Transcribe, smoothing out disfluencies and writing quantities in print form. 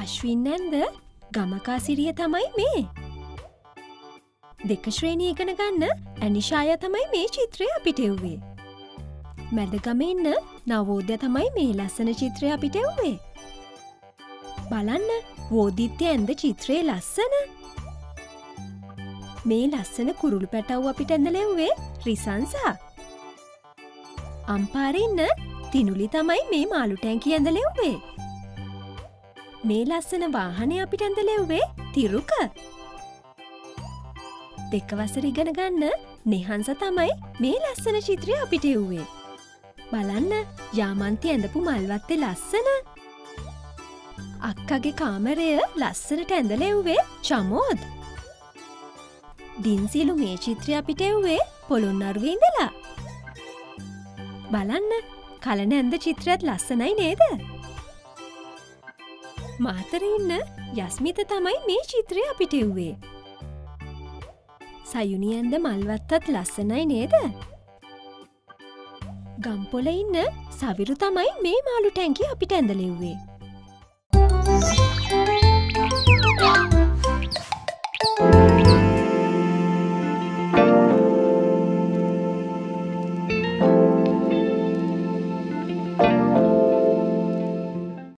අශ්වින් නැන්ද ගමකා සිරිය තමයි මේ. දෙක ශ්‍රේණී ඉගෙන ගන්න ඇනිෂාය තමයි මේ චිත්‍රය අපිට එව්වේ. මැදගම ඉන්න නවෝදය තමයි මේ ලස්සන චිත්‍රය අපිට එව්වේ. බලන්න වෝදිත්‍ය ඇන්ද චිත්‍රයේ ලස්සන. මේ ලස්සන කුරුළු පැටව් අපිට ඇඳලා එව්වේ රිසන්සා. අම්පාරේ ඉන්න තිනුලි තමයි මේ මාළු ටැංකිය ඇඳලා එව්වේ. මේ ලස්සන වාහනේ අපිට ඇඳලා එව්වේ තිරුක. දෙක වසර ඉගෙන ගන්න නිහංස තමයි මේ ලස්සන චිත්‍රය අපිට එව්වේ. බලන්න යාමන්ති ඇඳපු මල්වත්තේ ලස්සන. අක්කගේ කාමරය ලස්සනට ඇඳලා එව්වේ චමෝද්. දින්සිලු මේ චිත්‍රය අපිට එව්වේ පොළොන්නරුවේ ඉඳලා. බලන්න කලන ඇඳ චිත්‍රයත් ලස්සනයි නේද? මාතරේ ඉන්න යස්මිත තමයි මේ චිත්‍රය අපිට එව්වේ. සයුනි ඇඳ මල්වත්තත් ලස්සනයි නේද? ගම්පොල ඉන්න සවිරු තමයි මේ මාළු ටැංකිය අපිට ඇඳලා එව්වේ.